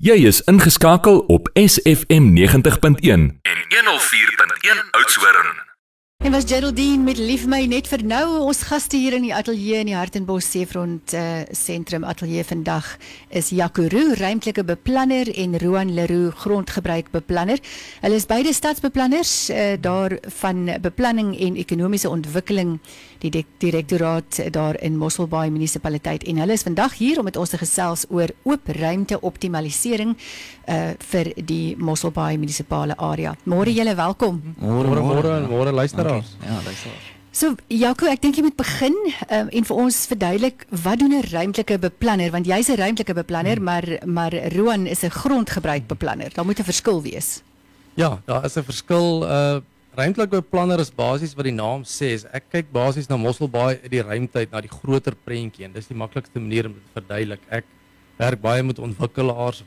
Jy is ingeskakel op SFM 90.1 en 104.1 Oudtshoorn. En was Geraldine met Lief My net vir nou. Ons gaste hier in die ateljee in die Hartenbos Seefront Sentrum ateljee vandag is Jaco Roux, ruimtelike beplanner, en Roan Leroux, grondgebruikbeplanner. Hulle is beide stadsbeplanners daar van beplanning en ekonomiese ontwikkeling, die direktoraat daar in Mosselbaai munisipaliteit. En hulle is vandag hier om met ons te gesels oor oop ruimte optimalisering vir die Mosselbaai munisipale area. Môre julle, welkom. Môre luisteraars. Ja, luisteraars. So, Jaco, ek dink jy moet begin en vir ons verduidelik, wat doen 'n ruimtelike beplanner? Want jy's 'n ruimtelike beplanner, maar Roan is 'n grondgebruikbeplanner. Daar moet 'n verskil wees. Ja, daar is 'n verskil. Ruimtelike beplanner is basies wat die naam sê. Ek kyk basies na Mosselbaai uit die ruimte uit, na die groter prentjie, en dis die maklikste manier om dit te verduidelik. Ek werk baie met ontwikkelaars.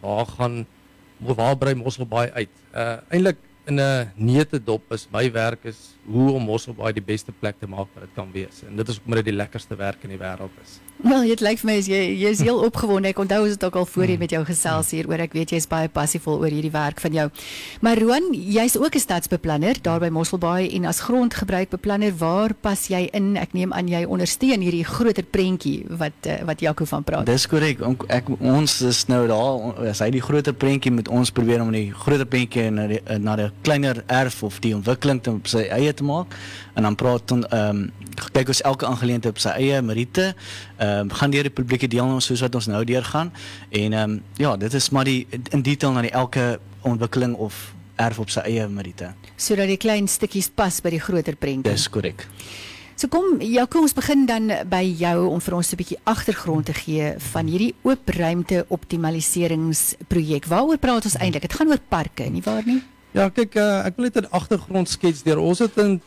Waar brei Mosselbaai uit? Eintlik in 'n neutedop is my werk is hoe om Mosselbaai die beste plek te maak wat dit kan wees. En dit is ook omdat dit die lekkerste werk in die wêreld is. Wel, dit lyk vir my as jy is heel opgewonde. Ek onthou dit ook al voorheen met jou gesels hier oor. Ek weet jy's baie passievol oor hierdie werk van jou. Maar Roan, jy's ook 'n stadsbeplanner daar by Mosselbaai, en as grondgebruikbeplanner, waar pas jy in? Ek neem aan jy ondersteun hierdie groter prentjie wat Jaco van praat. Dis korrek. Ons is nou daar, as hy die groter prentjie met ons probeer om die groter prentjie na die kleiner erf of die ontwikkeling op sy eie te maak. En dan kyk ons elke aangeleentheid op sy eie meriete, gaan deur die publieke deelnemers soos wat ons nou deurgaan, en ja, dit is maar in detail na die elke ontwikkeling of erf op sy eie meriete. Sodat die klein stukkies pas by die groter prentjie. Dis korrek. So kom, Jaco, ons begin dan by jou om vir ons 'n bietjie agtergrond te gee van hierdie oop ruimte optimaliseringsprojek. Waaroor praat ons eintlik? Dit gaan oor parke, nie waar nie? Ja, kyk, ek wil net 'n agtergrond skets deur. Ons het in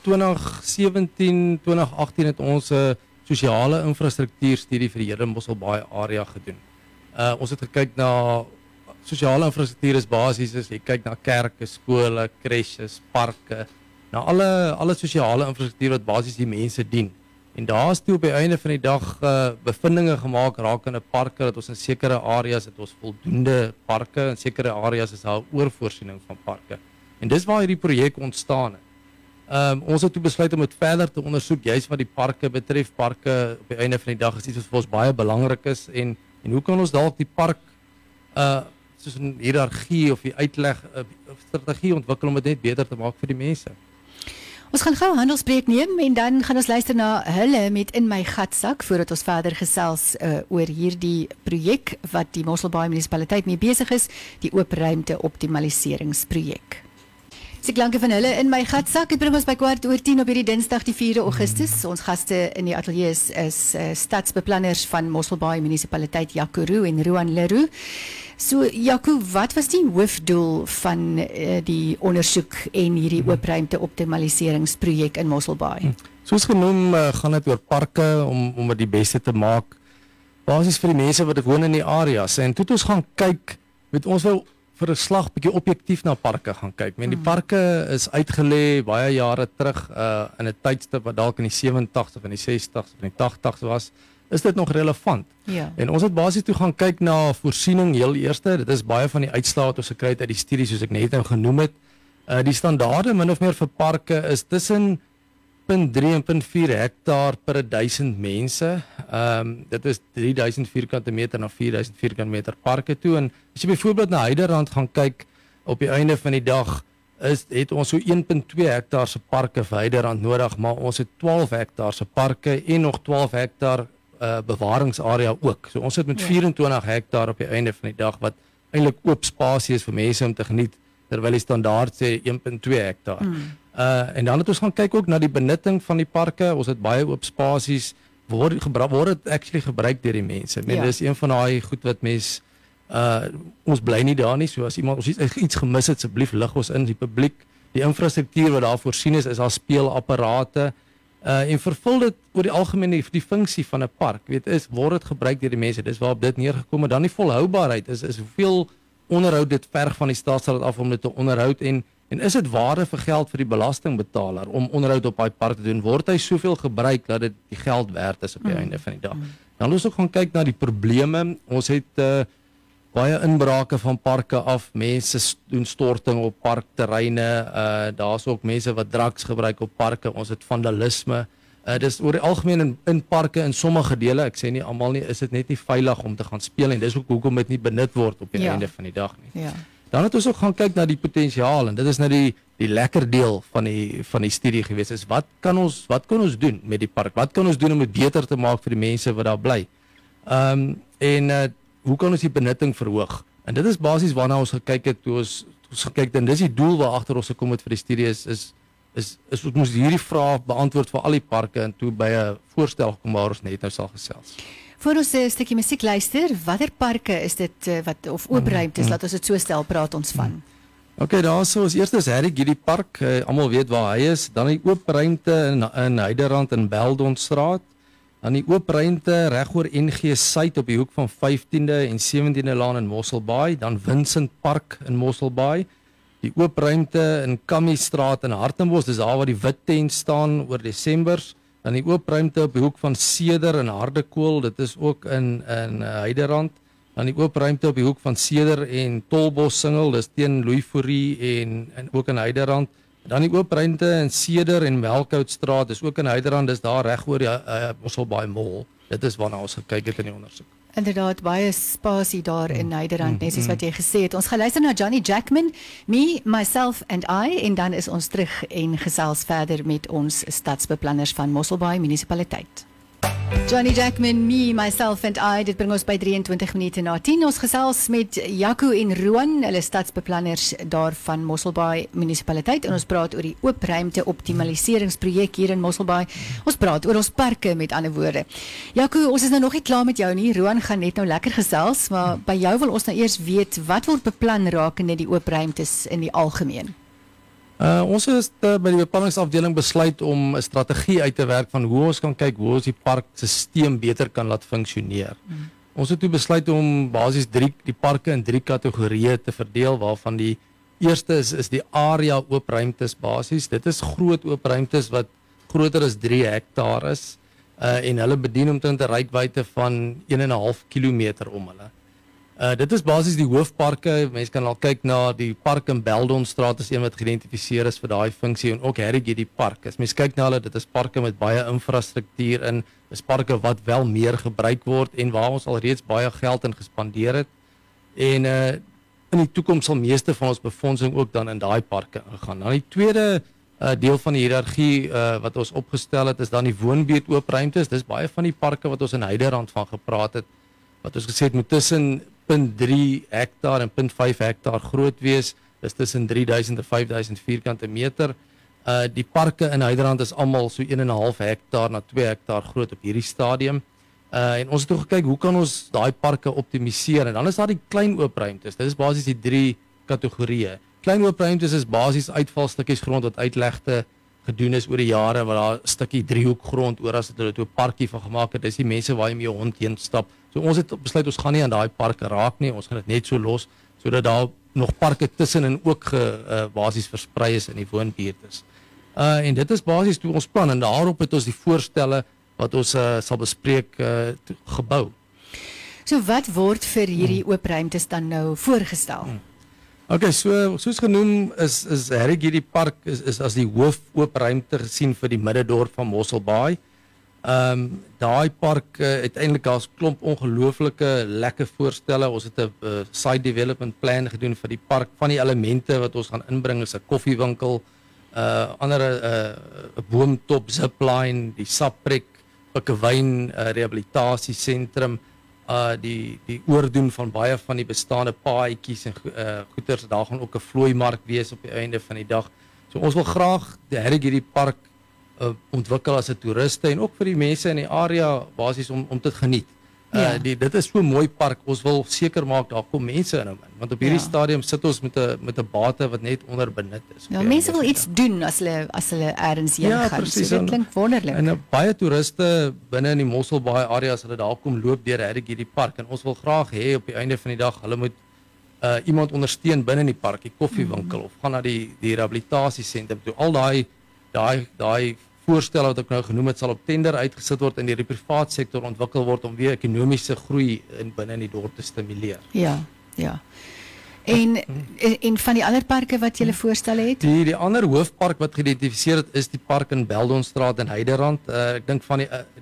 2017, 2018 het ons 'n sosiale infrastruktuurstudie vir die hele Mosselbaai area gedoen. Ons het gekyk na sosiale infrastruktuur is basies, jy kyk na kerke, skole, crèches, parke, na alle sosiale infrastruktuur wat basies die mense dien. En daar is toe op die einde van die dag bevindinge gemaak rakende parke, dat ons in sekere areas het ons voldoende parke, in sekere areas is daar oorvoorsiening van parke. En dis waar hierdie projek ontstaan het. Ons het toe besluit om dit verder te ondersoek, juist wat die parke betref. Parke op die einde van die dag is iets wat vir ons baie belangrik is, en hoe kan ons dalk die park soos 'n hiërargie of die uitleg strategie ontwikkel om dit net beter te maak vir die mense. Ons gaan gou 'n handelsbreek neem en dan gaan ons luister na hulle met In My Gatsak voordat ons verder gesels oor hierdie projek wat die Mosselbaai munisipaliteit mee besig is, die oop ruimte optimaliseringsprojek. Se klanke van hulle In My Gatsak. Dit bring ons by 10:15 op hierdie Dinsdag die 4de Augustus. Ons gaste in die ateljee is stadsbeplanners van Mosselbaai munisipaliteit, Jaco Roux en Roan Leroux. So Jaco, wat was die hoofdoel van die ondersoek en hierdie oop ruimte optimaliseringsprojek in Mosselbaai? Soos genoem gaan dit oor parke om dit die beste te maak, basies vir die mense wat woon in die areas. En toe het ons gaan kyk, ons wou vir 'n slag bietjie objektief na parke gaan kyk. Die parke is uitgelê baie jare terug in 'n tydstip wat dalk in die 70's of in die 60's of in die 80's was. Is dit nog relevant? Ja. En ons het basies toe gaan kyk na voorsiening heel eerste. Dit is baie van die uitslae wat ons gekry het uit die studies soos ek net nou genoem het. Die standaarde min of meer vir parke is tussen 0.3 en 0.4 hektaar per 1000 mense. Dit is 3000 vierkante meter na 4000 vierkante meter parke toe. En as jy byvoorbeeld na Hyderrand gaan kyk, op die einde van die dag het ons so 1.2 hektaar se parke vir Hyderrand nodig, maar ons het 12 hektaar se parke en nog 12 hektaar bewaringsarea ook. So ons sit met 24 hektaar op die einde van die dag wat eintlik oop spasie is vir mense om te geniet, terwyl die standaard sê 1.2 hektaar. En dan het ons gaan kyk ook na die benutting van die parke. Ons het baie oop spasies, word dit actually gebruik deur die mense. Dit is een van daai goed wat ons bly nie daar nie, so as iemand ons iets gemis het, asseblief lig ons in, die publiek, die infrastruktuur wat daar voorsien is daar speelapparate, en vervul dit oor die algemeen die funksie van 'n park, word dit gebruik deur die mense, dis waarop dit neergekom het. Dan die volhoubaarheid, is hoeveel onderhoud dit verg van die staatsraad af om dit te onderhoud, en is dit waarde vir geld vir die belastingbetaler om onderhoud op daai park te doen, word hy soveel gebruik dat dit die geld werd is op die einde van die dag. Dan ons ook gaan kyk na die probleme. Ons het baie inbrake van parke af. Mense doen storting op parkterreine. Daar's ook mense wat drugs gebruik op parke. Ons het vandalisme. Dis oor die algemeen in parke in sommige dele, ek sê nie almal nie, is dit net nie veilig om te gaan speel en dis ook hoekom dit nie benut word op die einde van die dag nie. Ja. Dan het ons ook gaan kyk na die potensiaal en dit is nou die lekker deel van die studie gewees is wat kan ons doen met die park? Wat kan ons doen om dit beter te maak vir die mense wat daar bly? Hoe kan ons die benutting verhoog? En dit is basies waarna ons gekyk het toe ons gekyk het en dis die doel waar agter ons gekom het vir die studie is ons moes hierdie vraag beantwoord vir al die parke en toe by 'n voorstel gekom waar ons net nou sal gesels. Voor ons 'n stukkie musiek luister, watter parke is dit of oop ruimtes, laat ons dit so stel, praat ons van? Okay, daarso is eers Harry Giddy Park, almal weet waar hy is, dan die oop ruimte in Heiderand in Beldonstraat, dan die oop ruimte regoor NG Suid op die hoek van 15de en 17de Laan in Mosselbaai, dan Vincent Park in Mosselbaai, die oop ruimte in Kamiestraat in Hartenbos, dis daar waar die wit tent staan oor Desembers, dan die oop ruimte op die hoek van Ceder en Hardekool, dit is ook in Heiderand, dan die oop ruimte op die hoek van Ceder en Tolbos Singel, dis teen Louis Fourie en ook in Heiderand, dan die oop ruimte in Ceder en Melkoutstraat, dis ook in Heiderand, dis daar reg oor die Mosselbaai Mall, dit is waarna ons gekyk het in die ondersoek. Inderdaad, baie spasie daar in Nederland, net soos wat jy gesê het. Ons gaan luister na Johnny Jackman, Me, Myself and I, en dan is ons terug en gesels verder met ons stadsbeplanners van Mosselbaai Munisipaliteit. Johnny Jackman, Me, Myself and I, dit bring ons by 23 minute na 10. Ons gesels met Jaco en Roan, hulle stadsbeplanners daar van Mosselbaai Munisipaliteit, en ons praat oor die oop ruimte optimaliseringsprojek hier in Mosselbaai. Ons praat oor ons parke, met ander woorde. Jaco, ons is nou nog nie klaar met jou nie. Roan gaan net nou lekker gesels, maar by jou wil ons nou eers weet, wat word beplan rakende die oop ruimtes in die algemeen? Ons is by die beplanningsafdeling besluit om 'n strategie uit te werk van hoe ons kan kyk hoe ons die parkstelsel beter kan laat funksioneer. Ons het toe besluit om basies die parke in 3 kategorieë te verdeel, waarvan die eerste is die area oop ruimtes basies. Dit is groot oop ruimtes wat groter as 3 hektaar is en hulle bedien omtrent 'n reikwyte van 1,5 kilometer om hulle. Dit is basies die hoofparke. Mense kan al kyk na die park in Beldonstraat is een wat geïdentifiseer is vir daai funksie en ook Harry Giddy Park. As mens kyk na hulle, dit is parke met baie infrastruktuur in, dis parke wat wel meer gebruik word en waar ons al reeds baie geld in gespandeer het. En in die toekoms sal meeste van ons befondsing ook dan in daai parke ingaan. Dan die tweede deel van die hiërargie wat ons opgestel het is dan die woonbuurt oop ruimtes. Dis baie van die parke wat ons in Heiderand van gepraat het, wat ons gesê het moet tussen 0,3 hektaar en 0,5 hektaar groot wees, dis tussen 3000 en 5000 vierkante meter. Die parke in Heiderand is almal so 1,5 hektaar na 2 hektaar groot op hierdie stadium. En ons het toe gekyk hoe kan ons daai parke optimaliseer en dan is daar die klein oop ruimtes. Dit is basies die 3 kategorieë. Klein oop ruimtes is basies uitvalstukkies grond wat uitlegte gedoen is oor die jare waar daar 'n stukkie driehoek grond oor as hulle toe 'n parkie van gemaak het. Dis die mense waar jy met jou hond heen stap. So ons het besluit ons gaan nie aan daai parke raak nie. Ons gaan dit net so los sodat daar nog parke tussenin ook basies versprei is in die woonbuurt is. En dit is basies toe ons plan en daarop het ons die voorstelle wat ons sal bespreek gebou. So wat word vir hierdie oop ruimtes dan nou voorgestel? Okay, soos genoem is Harry Giddy Park is as die hoof oop ruimte gesien vir die middedorp van Mosselbaai. Daai park uiteindelik daar's klomp ongelooflike lekker voorstelle. Ons het 'n site development plan gedoen vir die park. Van die elemente wat ons gaan inbring is 'n koffiewinkel, ander 'n boomtop zipline, die Saprek, Pikkewyn rehabilitasiesentrum, die oordoen van baie van die bestaande paadjies en goeders. Daar gaan ook 'n vlooimark wees op die einde van die dag. So ons wil graag die Harry Giddy Park ontwikkel as 'n toeriste en ook vir die mense in die area basies om te geniet. Dit is so 'n mooi park. Ons wil seker maak daar kom mense in hom in, want op hierdie stadium sit ons met 'n bate wat net onderbenut is. Ja, mense wil iets doen as hulle ergens heen gaan. Precies, So dit klink wonderlik. En baie toeriste binne in die Mosselbaai area as hulle daar kom loop deur Harry Giddy Park en ons wil graag hê op die einde van die dag hulle moet iemand ondersteun binne in die park, die koffiewinkel of gaan na die rehabilitasiesentrum toe. Al daai voorstelle wat ek nou genoem het sal op tender uitgesit word en deur die privaat sektor ontwikkel word om weer ekonomiese groei binne in die dorp te stimuleer. Ja. Ja. En van die ander parke wat jy voorstel het? Die ander hoofpark wat geïdentifiseer het is die park in Beldonstraat in Heiderand. Ek dink van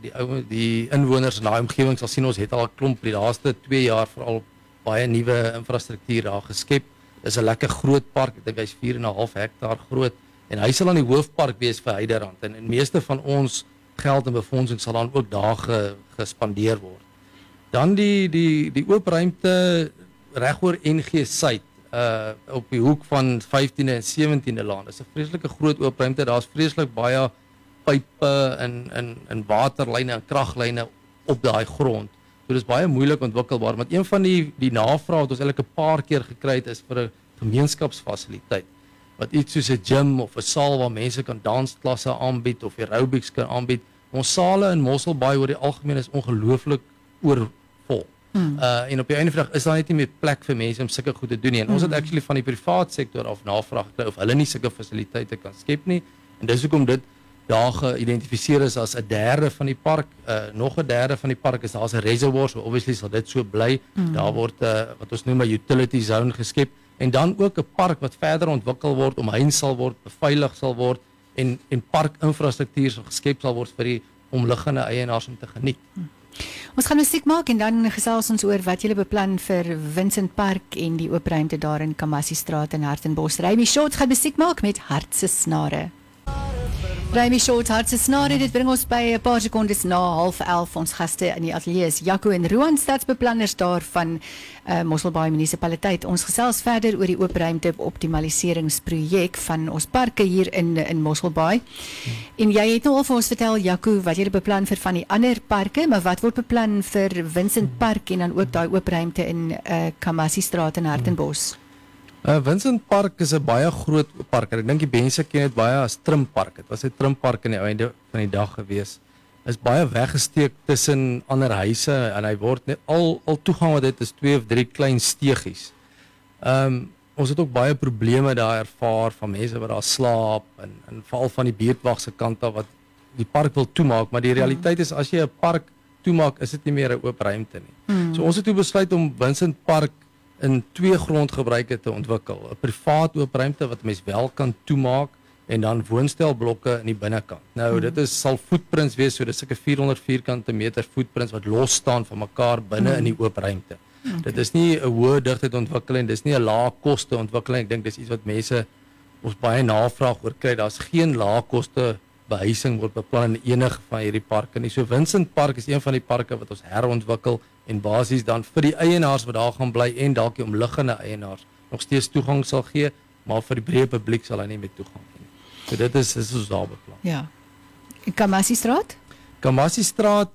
die inwoners in daai omgewing sal sien ons het al 'n klomp die laaste 2 jaar veral baie nuwe infrastruktuur daar geskep. Dis 'n lekker groot park. Ek dink hy's 4,5 hektaar groot en hy sal aan die hoofpark wees vir Heiderand en meeste van ons geld en befondsing sal dan ook daar gespandeer word. Dan die oop ruimte regoor NG Suid op die hoek van 15de en 17de Laan. Dis 'n vreeslike groot oop ruimte. Daar's vreeslik baie pype en waterlyne en kraglyne op daai grond. So dis baie moeilik ontwikkelbaar, want een van die navrae wat ons eintlik 'n paar keer gekry het is vir 'n gemeenskapsfasiliteit. Wat iets soos 'n gym of 'n saal waar mense kan dansklasse aanbied of aerobics kan aanbied. Ons sale in Mosselbaai oor die algemeen is ongelooflik oorvol. En op die einde van die dag is daar net nie meer plek vir mense om sulke goed te doen nie. En ons het actually van die privaat sektor af navraag gekry of hulle nie sulke fasiliteite kan skep nie. En dis hoekom dit daar geïdentifiseer is as 'n derde van die park. Nog 'n derde van die park is daar's 'n reservoir, so obviously sal dit so bly. Daar word wat ons noem 'n utility zone geskep en dan ook 'n park wat verder ontwikkel word, omheind sal word, beveilig sal word en parkinfrastruktuur sal geskep sal word vir die omliggende eienaars om te geniet. Ons gaan musiek maak en dan gesels ons oor wat julle beplan vir Vincent Park en die oop ruimte daar in Kamasiestraat in Hartenbos. Remy Short gaan musiek maak met Hartse Snare. Remy Short, Hartse Snare, dit bring ons by 'n paar sekondes na 10:30. Ons gaste in die ateljee is Jaco en Roan, stadsbeplanners daar van Mosselbaai munisipaliteit. Ons gesels verder oor die oop ruimte optimaliseringsprojek van ons parke hier in Mosselbaai. En jy het nou al vir ons vertel, Jaco, wat jy beplan vir van die ander parke, maar wat word beplan vir Vincent Park en dan ook daai oop ruimte in Kamasiestraat in Hartenbos? Vincent Park is 'n baie groot park. Ek dink die mense ken dit baie as Trimpark. Dit was 'n Trimpark aan die einde van die dag gewees. Is baie weggesteek tussen ander huise en hy word net al toegang wat dit is 2 of 3 klein steegies. Ons het ook baie probleme daar ervaar van mense wat daar slaap en veral van die buurtwag se kant af wat die park wil toemaak, maar die realiteit is as jy 'n park toemaak, is dit nie meer 'n oop ruimte nie. So ons het toe besluit om Vincent Park in 2 grondgebruike te ontwikkel. 'n Privaat oop ruimte wat mens wel kan toemaak en dan woonstelblokke in die binnekant. Nou dit sal footprints wees, so dis sulke 400 vierkante meter footprints wat los staan van mekaar binne in die oop ruimte. Dit is nie 'n hoë digtheid ontwikkeling, dis nie 'n lae koste ontwikkeling. Ek dink dis iets wat mense ons baie navraag oor kry. Daar's geen lae koste behuising word beplan in enige van hierdie parke nie. So Vincent Park is een van die parke wat ons herontwikkel en basies dan vir die eienaars wat daar gaan bly en dalk die omliggende eienaars nog steeds toegang sal gee, maar vir die breë publiek sal hy nie met toegang hê nie. So dit is ons daar beplan. Ja. Kamasiestraat? Kamasiestraat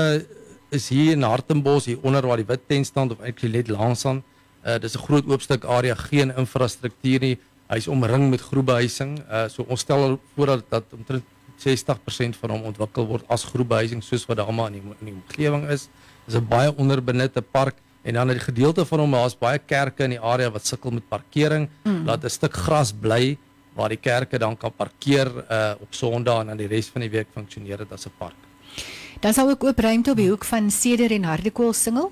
is hier in Hartenbos, hier onder waar die wit tent staan of eintlik net langs aan. Dis 'n groot oop stuk area, geen infrastruktuur nie. Hy's omring met groebehuising. So ons stel voor dat omtrent 60% van hom ontwikkel word as groebehuising soos wat daar almal in die omgewing is. Dis 'n baie onderbenutte park en dan 'n gedeelte van hom, daar's baie kerke in die area wat sukkel met parkering. Laat 'n stuk gras bly waar die kerke dan kan parkeer op Sondae en dan die res van die week funksioneer dit as 'n park. Dan sal ook oop ruimte op die hoek van Ceder en Hardekoel singel.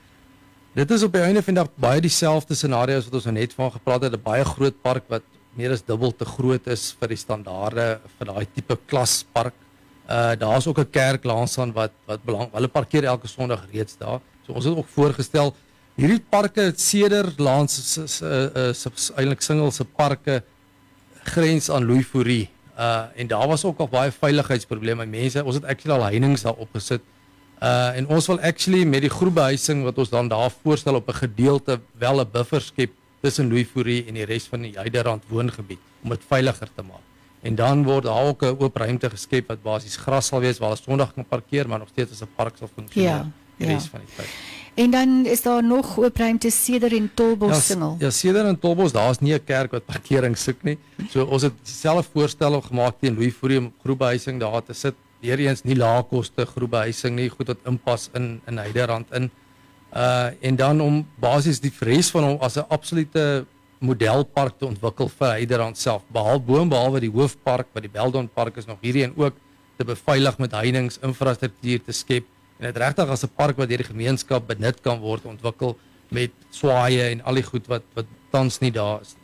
Dit is op die einde van die dag baie dieselfde scenario's wat ons net van gepraat het, 'n baie groot park wat meer as dubbel te groot is vir die standaarde vir daai tipe klaspark. Daar's ook 'n kerk langsaan wat belang. Hulle parkeer elke Sondag reeds daar. So ons het ook voorgestel hierdie parke, Ceder langs eintlik single se parke grens aan Louis Fourie. En daar was ook al baie veiligheidsprobleme. Mense, ons het actually al heininge daar opgesit. En ons wil actually met die groebehuising wat ons dan daar voorstel op 'n gedeelte wel 'n buffer skep tussen Louis Fourie en die res van die Heiderand woongebied om dit veiliger te maak. En dan word daar ook 'n oop ruimte geskep wat basies gras sal wees waar hulle Sondag kan parkeer, maar nog steeds as 'n park sal funksioneer die res van die tyd. En dan is daar nog oop ruimte Ceder en Tolbos singel. Ja, Ceder en Tolbos, daar's nie 'n kerk wat parkering soek nie. So ons het self voorstelle gemaak teen Louis Fourie om groebehuising daar te sit. Weereens nie lae koste groebehuising nie, goed wat inpas in Heiderand in. En dan om basies die res van hom as 'n absolute modelpark te ontwikkel vir Heiderand self. Behalwe die hoofpark wat die Beldon Park is nog hierheen ook te beveilig met heininge, infrastruktuur te skep en dit regtig as 'n park wat deur die gemeenskap benut kan word ontwikkel met swaaye en al die goed wat tans nie daar is.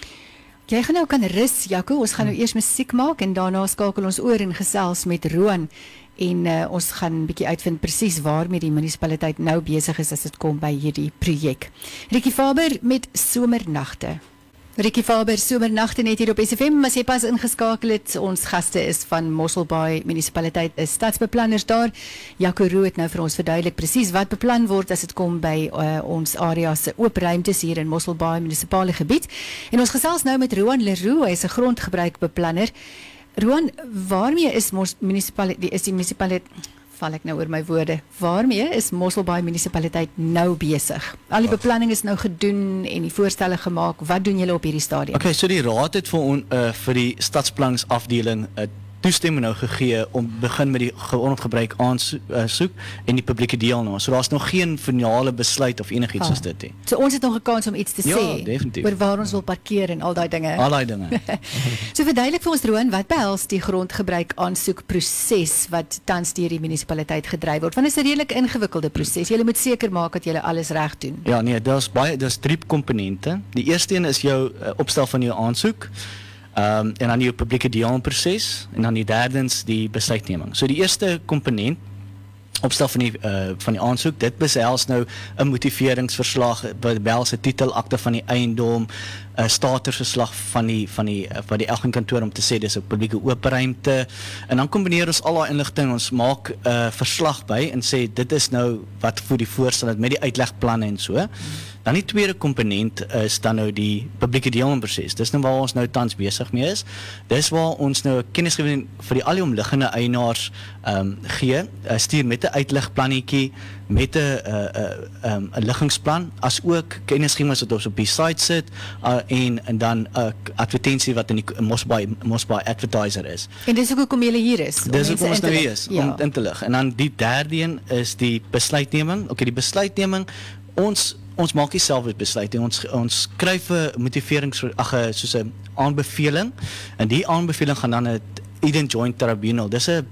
Jy gaan nou kan rus, Jaco. Ons gaan nou eers musiek maak en daarna skakel ons oor en gesels met Roan. En ons gaan 'n bietjie uitvind presies waarmee die munisipaliteit nou besig is as dit kom by hierdie projek. Ricky Faber met Somernagte. Ricky Faber, Somernagte net hier op SFM, as jy pas ingeskakel het. Ons gaste is van Mosselbaai Munisipaliteit, is stadsbeplanners daar. Jaco Roux het nou vir ons verduidelik presies wat beplan word as dit kom by ons area se oop ruimtes hier in Mosselbaai munisipale gebied. En ons gesels nou met Roan Leroux, hy is 'n grondgebruikbeplanner. Roan, waarmee is die munisipaliteit, val ek nou oor my woorde, waarmee is Mosselbaai munisipaliteit nou besig? Al die beplanning is nou gedoen en die voorstelle gemaak. Wat doen julle op hierdie stadium? Okay, so die raad het vir die stadsplanningsafdeling toestemming nou gegee om begin met die grondgebruik aansoek en die publieke deelname. So daar's nog geen finale besluit of enigiets soos dit nie. So ons het nog 'n kans om iets te sê definitief. Oor waar ons wil parkeer en al daai dinge. Al daai dinge. So verduidelik vir ons, Roan, wat behels die grondgebruik aansoekproses wat tans deur die munisipaliteit gedryf word? Want dit is 'n redelik ingewikkelde proses. Jy moet seker maak dat jy alles reg doen. Ja, nee, daar's 3 komponente. Die eerste een is jou opstel van jou aansoek. En dan jou publieke deelnameproses en dan die derdens die besluitneming. So die eerste komponent, opstel van die aansoek, dit behels nou 'n motiveringsverslag, behels 'n titelakte van die eiendom, 'n statusverslag van die Elgin-kantoor om te sê dis 'n publieke oop ruimte, en dan kombineer ons al daai inligting, ons maak 'n verslag by en sê dit is nou wat vir die voorstel het met die uitlegplanne en so. Dan die tweede komponent is dan nou die publieke deelnameproses. Dis nou waar ons nou tans besig mee is. Dis waar ons nou kennisgewing vir al die omliggende eienaars gee, stuur met 'n uitlegplannetjie, met 'n liggingsplan, as ook kennisgewing wat ons op die site sit, en dan 'n advertensie wat in die Mosselbaai Advertiser is. En dis ook hoekom julle hier is. Dis hoekom ons nou hier is, om in te lig. En dan die derde een is die besluitneming. Okay, die besluitneming, ons maak nie self besluit nie. Ons skryf 'n soos 'n aanbeveling, en die aanbeveling gaan dan 'n Eden Joint Tribunal. Dis 'n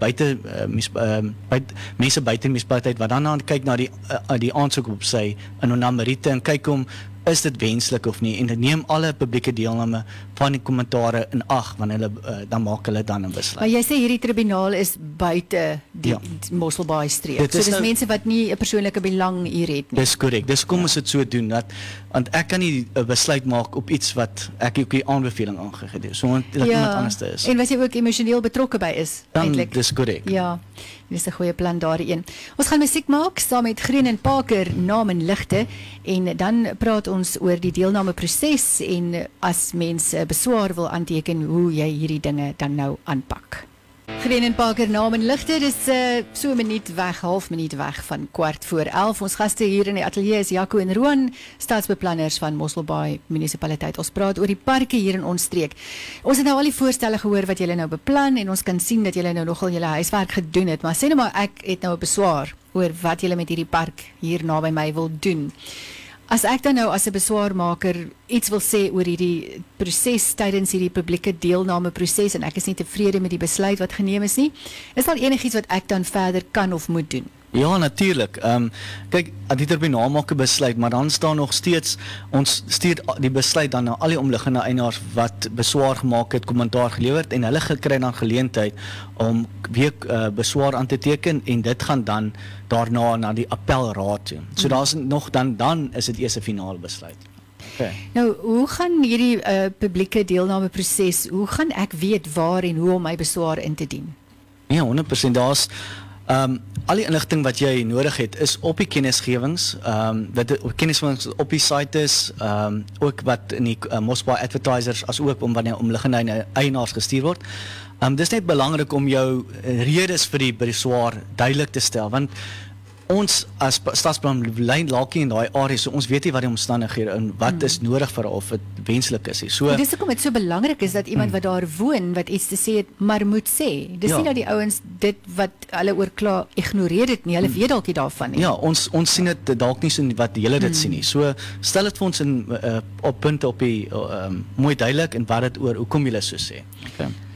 mense buite die munisipaliteit wat dan kyk na die aansoek op sy na meriete en kyk is dit wenslik of nie, en dit neem alle publieke deelname van die kommentare in ag wanneer dan maak hulle dan 'n besluit. Maar jy sê hierdie tribunaal is buite die Mosselbaai streek. So dis mense wat nie 'n persoonlike belang hier het nie. Dis korrek. Dis kom ons dit so doen want ek kan nie 'n besluit maak op iets wat ek ook die aanbeveling aangegee het. So dat iemand anders is. En wat jy ook emosioneel betrokke by is eintlik. Dis korrek. Ja. Dis 'n goeie plan daarin een. Ons gaan musiek maak saam met Green en Parker, Naam en Ligte, en dan praat ons oor die deelnameproses en as mense beswaar wil aanteken hoe jy hierdie dinge dan nou aanpak. Green en Parker, Naam en Ligte, dis so 'n minuut weg, half minuut weg van 11:15. Ons gaste hier in die ateljee is Jaco en Roan, stadsbeplanners van Mosselbaai Munisipaliteit. Ons praat oor die parke hier in ons streek. Ons het nou al die voorstelle gehoor wat julle nou beplan, en ons kan sien dat julle nou nogal julle huiswerk gedoen het, maar sê nou maar ek het nou 'n beswaar oor wat julle met hierdie park hier naby my wil doen. As ek dan nou as 'n beswaarmaker iets wil sê oor hierdie proses tydens hierdie publieke deelnameproses, en ek is nie tevrede met die besluit wat geneem is nie, is daar enigiets wat ek dan verder kan of moet doen? Ja, natuurlijk. Kyk, die tribunal maak 'n besluit, maar dan staan nog steeds, ons stuur die besluit dan na al die omliggende eienaars wat beswaar gemaak het, kommentaar gelewer het, en hulle kry dan geleentheid om weer beswaar aan te teken, en dit gaan dan daarna na die appelraad toe. So daar's nog dan is dit eers 'n finale besluit. Okay. Nou, hoe gaan hierdie publieke deelnameproses, hoe gaan ek weet waar en hoe om my beswaar in te dien? Ja, 100%. Daar's al die inligting wat jy nodig het is op die kennisgewings, kennisgewings op die site is, ook wat in die Mosselbaai Advertisers as ook wanneer omliggende eienaars gestuur word. Dis net belangrik om jou redes vir die beswaar duidelik te stel, want ons as stadsplan lyn laakie in daai area, so ons weet nie wat die omstandighede en wat is nodig vir of dit wenslik is. So dis hoekom dit so belangrik is dat iemand wat daar woon wat iets te sê het, maar moet sê. Dis nie dat die ouens dit wat hulle oor kla ignoreer dit nie. Hulle weet dalk nie daarvan nie. Ja, ons sien dit dalk nie so wat julle dit sien nie. So stel dit vir ons op punte op die mooi duidelik en wat dit oor hoekom julle so sê. Okay.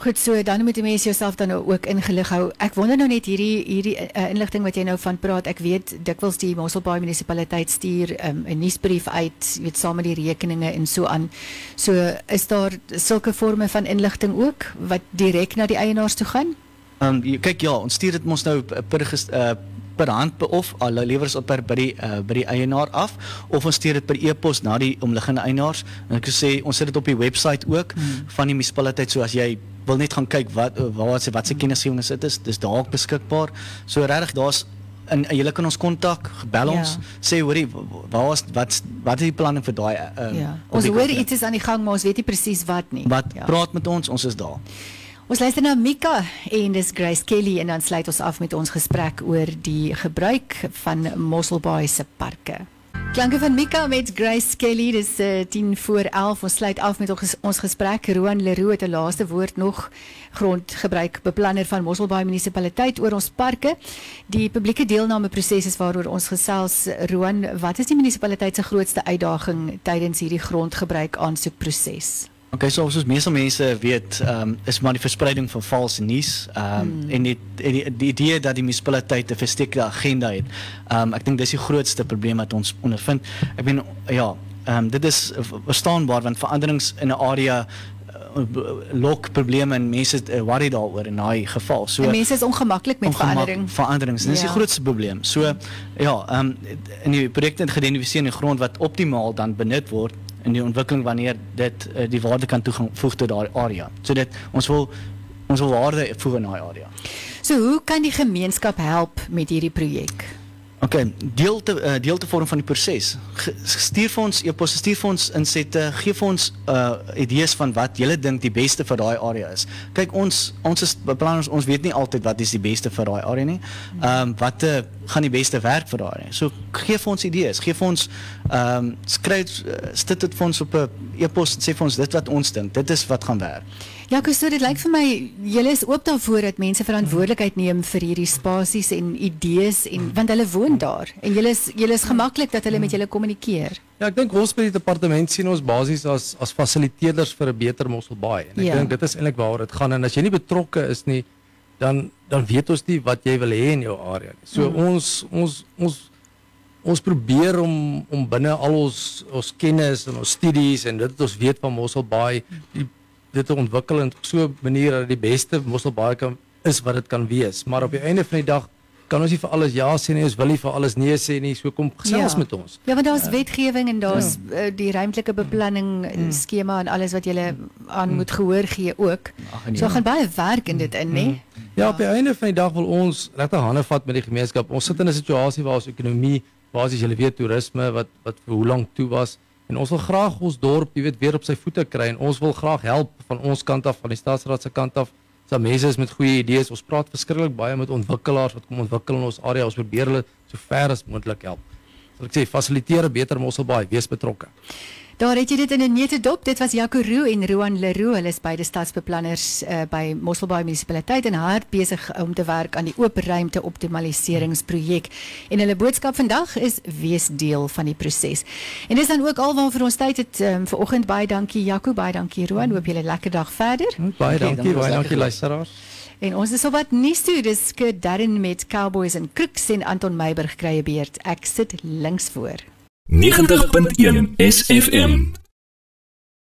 Goed, so dan moet die mense jouself dan ook ingelig hou. Ek wonder nou net hierdie inligting wat jy nou van praat. Ek weet dikwels die Mosselbaai munisipaliteit stuur 'n nuusbrief uit, weet saam met die rekeninge en so aan. So is daar sulke forme van inligting ook wat direk na die eienaars toe gaan? Kyk ja, ons stuur dit mos nou per hand of al lewers op by die eienaar af, of ons stuur dit per e-pos na die omliggende eienaars. En ek sê ons sit dit op die webwerf ook van die munisipaliteit, so as jy wil net gaan kyk wat se kennisgewing is, dis daar ook beskikbaar. So regtig daar's en julle kan ons kontak, bel ons, sê hoorie, wat is die planning vir daai Ons hoor iets is aan die gang, maar ons weet nie presies wat nie. Praat met ons is daar. Ons luister na Mika en dis Grace Kelly en dan sluit ons af met ons gesprek oor die gebruik van Mosselbaai se parke. Klanke van Mika met Grace Kelly, dis 10:10. Ons sluit af met ons gesprek. Roan Leroux het 'n laaste woord nog, grondgebruikbeplanner van Mosselbaai munisipaliteit oor ons parke. Die publieke deelnameproses is waaroor ons gesels. Roan, wat is die munisipaliteit se grootste uitdaging tydens hierdie grondgebruik aansoekproses? Okay, so soos meeste mense weet, is maar die verspreiding van valse nuus en die idee dat die munisipaliteit 'n versteekte agenda het. Ek dink dis die grootste probleem wat ons ondervind. Ek bedoel dit is verstaanbaar want veranderings in 'n area lok probleme en mense worry daaroor in daai geval. So en mense is ongemaklik met veranderings. Dis die grootste probleem. So in die projekte geïdentifiseer in die grond wat optimaal dan benut word in die ontwikkeling wanneer dit die waarde kan toevoeg tot daai area. So dit ons wil waarde voeg in daai area. So hoe kan die gemeenskap help met hierdie projek? Okay, deel te vorm van die proses. Stuur vir ons e-pos, stuur vir ons insette, gee vir ons idees van wat julle dink die beste vir daai area is. Kyk, ons is beplanners, ons weet nie altyd wat is die beste vir daai area nie. Wat gaan die beste werk vir daai area? So gee vir ons idees, gee vir ons sit dit vir ons op 'n e-pos en sê vir ons dit wat ons dink, dit is wat gaan werk. Ja, so dit lyk vir my julle is oop daarvoor dat mense verantwoordelikheid neem vir hierdie spasies en idees en want hulle woon daar en julle is gemaklik dat hulle met julle kommunikeer. Ja, ek dink ons by die departement sien ons basies as fasiliteerders vir 'n beter Mosselbaai. En ek dink dit is eintlik waaroor dit gaan en as jy nie betrokke is nie, dan weet ons nie wat jy wil hê in jou area nie. So ons probeer om binne al ons kennis en ons studies en dit wat ons weet van Mosselbaai dit te ontwikkel in so 'n manier dat die beste Mosselbaai is wat dit kan wees. Maar op die einde van die dag kan ons nie vir alles ja sê nie, ons wil nie vir alles nee sê nie, so kom gesels met ons. Ja, want daar's wetgewing en daar's die ruimtelike beplanning skema en alles wat julle aan moet gehoor gee ook. So gaan baie werk in dit in, nê? Ja, op die einde van die dag wil ons regtig hande vat met die gemeenskap. Ons sit in 'n situasie waar ons ekonomie, basies julle weet toerisme wat vir hoe lank toe was. En ons wil graag ons dorp, weer op sy voete kry en ons wil graag help van ons kant af, van die staatsraad se kant af. So mense is met goeie idees. Ons praat verskriklik baie met ontwikkelaars wat kom ontwikkel in ons area. Ons probeer hulle so ver as moontlik help. Sal ek sê, fasiliteer 'n beter Mosselbaai, wees betrokke. Daar het jy dit in 'n neutedop. Dit was Jaco Roux en Roan Leroux. Hulle is beide stadsbeplanners by Mosselbaai munisipaliteit en hard besig om te werk aan die oop ruimte optimaliseringsprojek. En hulle boodskap vandag is wees deel van die proses. En dis dan ook alwaar vir ons tyd het vanoggend. Baie dankie Jaco, baie dankie Roan. Hoop julle 'n lekker dag verder. Baie dankie luisteraars. En ons is op wat nuus toe. Dis Darren met Cowboys en Crooks en Anton Meiburg kry 'n beurt. Ek sit links voor. 90.1 SFM